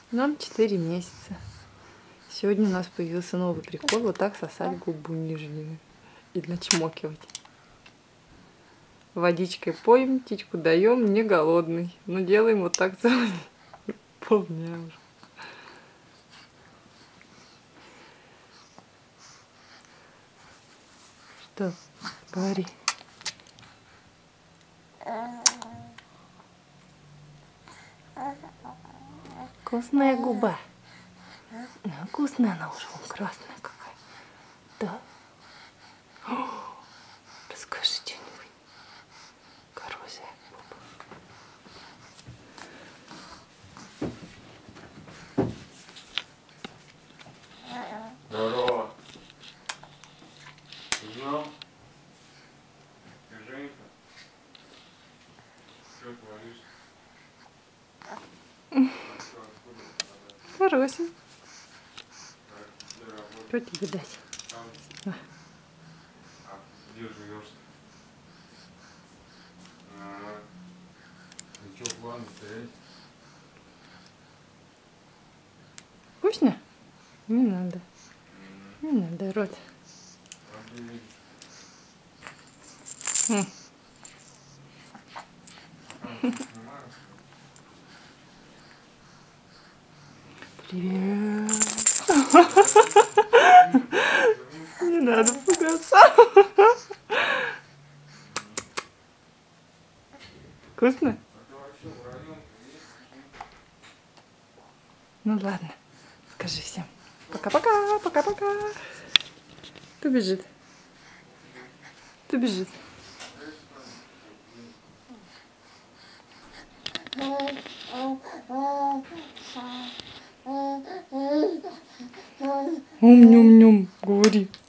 Нам 4 месяца. Сегодня у нас появился новый прикол: вот так сосать губу нижнюю и начмокивать. Водичкой поем, птичку даем, не голодный. Но делаем вот так целый полдня уже. Что? Говори. Вкусная губа. Вкусная она уже, вон красная какая. Да? О, расскажи что-нибудь. Коррозия губы. Здорово. Ты знал? Ты Женька? Что творишь? Хороший. Что тебе дать? Где живешь? И что, планы стоять? Вкусно? Не надо. Не надо, рот. Привет. Не надо пугаться. Вкусно? Ну ладно, скажи всем. Пока-пока, пока-пока. Кто бежит? Кто бежит? Ум-нюм-нюм, говори.